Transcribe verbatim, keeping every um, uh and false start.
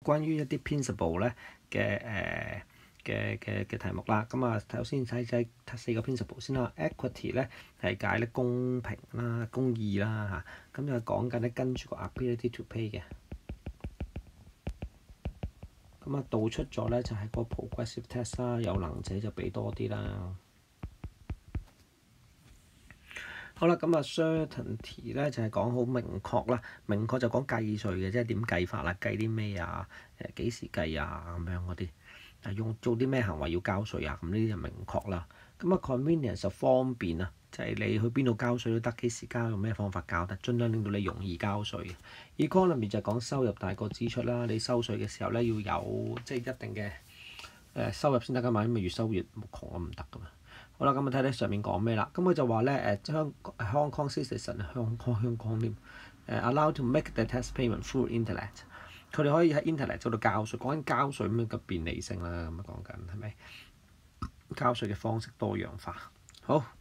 關於一啲 principle 咧嘅誒嘅嘅嘅題目啦。咁啊，首先睇睇四個 principle 先啦。Equity 咧係解咧公平啦、公義啦嚇，咁就講緊咧跟住個 ability to pay 嘅。咁啊，導出咗咧就係個 progressive test 啦，有能者就俾多啲啦。好啦，咁啊 certainty 咧就係講好明確啦，明確就講計稅嘅，即係點計法啦，計啲咩啊，誒幾時計啊咁樣嗰啲，啊用做啲咩行為要交稅啊，咁呢啲就明確啦。咁啊 convenience 就方便啊，就係、是、你去邊度交稅都得，幾時交用咩方法交得，盡量令到你容易交稅。economy 就講收入大過支出啦，你收稅嘅時候咧要有即係一定嘅誒收入先得㗎嘛，因為越收越窮咁唔得㗎嘛。好啦，咁啊睇睇上面講咩啦。咁佢就話咧誒香 Hong Kong citizen 香港香港添誒 allowed to make the tax payment through internet。佢哋可以喺 internet 嗰度交稅，講緊交稅咁樣嘅便利性啦。咁啊講緊係咪交稅嘅方式多樣化？好。